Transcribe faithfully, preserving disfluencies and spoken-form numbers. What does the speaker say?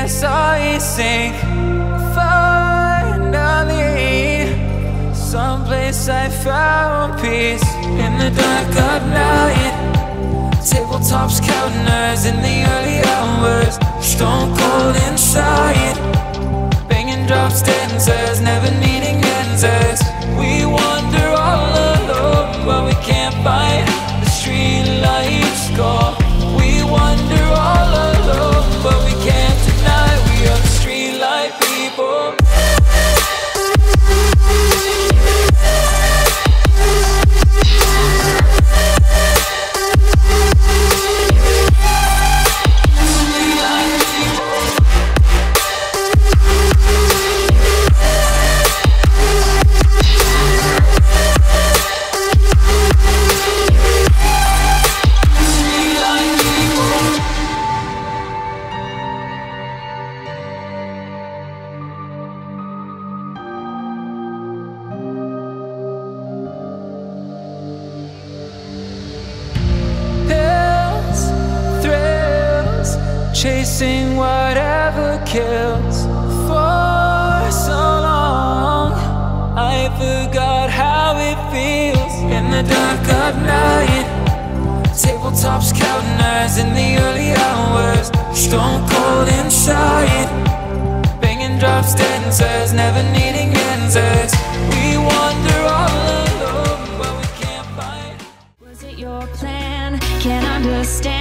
saw you sink. Finally, someplace I found peace. In the dark of night, tabletops counting hours in the early hours. Stone cold inside, banging drops, dancers, never needing answers. We wander all alone, but we can't find the street lights go. We wander all alone, but we can't deny we are the street light people. Chasing whatever kills. For so long I forgot how it feels. In the dark of night, tabletops counting hours in the early hours. Stone cold inside, banging drops, dancers, never needing answers. We wander all alone, but we can't find. Was it your plan? Can't understand.